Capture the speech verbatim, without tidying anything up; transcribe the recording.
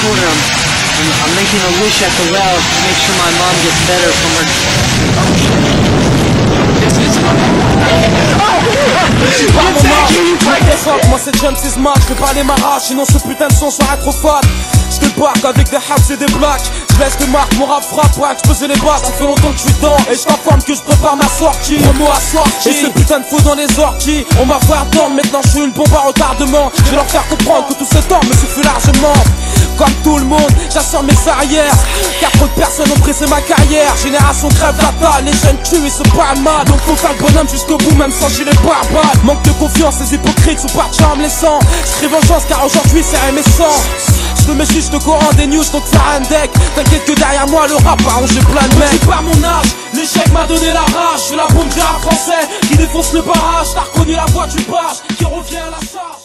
told her I'm, I'm, I'm making a wish at the well to make sure my mom gets better from her. Oh shit. Moi c'est James c'est Smash, je vais pas les m'arrache, sinon ce putain de son sera trop fat. Je débarque avec des hacks et des blacks. Je laisse les marques, mon rap frappe pour exploser les basses. Ça fait longtemps que je suis dedans et je t'informe que je prépare ma sortie. Mon mot a sorti et ce putain de faux dans les orties. On m'a fait attendre, maintenant je suis une bombe à retardement. Je vais leur faire comprendre que tout ce temps me suffit largement. Comme tout le monde, j'assure mes arrières. Car trop de personnes ont pressé ma carrière. Génération crève d'attaque, les jeunes tuent et se parlent mal. Donc faut faire le bonhomme jusqu'au bout, même sans gilet pare-balles. Manque de confiance, les hypocrites sont partis en me laissant. J'crie vengeance car aujourd'hui c'est rémessant. Je te mets juste au courant des news, donc faire un deck. T'inquiète que derrière moi le rap a rongé plein de mecs. Par mon âge, l'échec m'a donné la rage. Je suis la bombe du rap français qui défonce le barrage. T'as reconnu la voix du barge qui revient à la charge.